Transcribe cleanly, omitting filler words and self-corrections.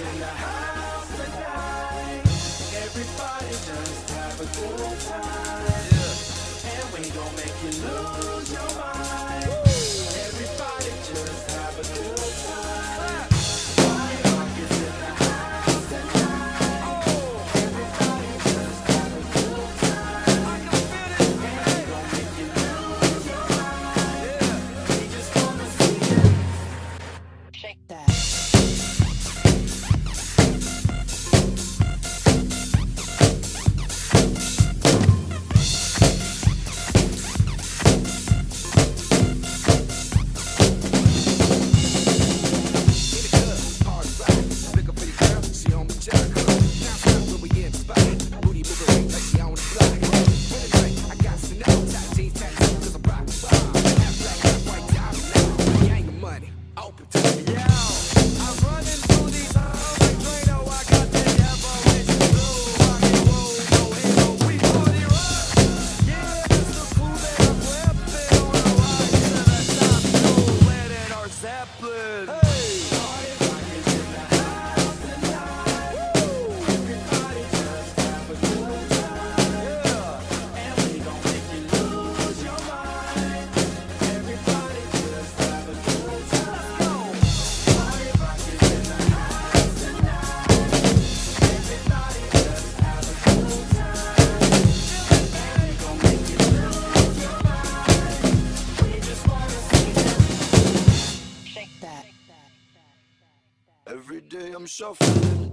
in the house tonight. Everybody just have a good time. And we gon' make you lose your mind. Everybody just have a good time. Party rock is in the house tonight. Everybody just have a good time. And we gon' make you lose your mind. We just wanna see you shake that. every day I'm shuffling.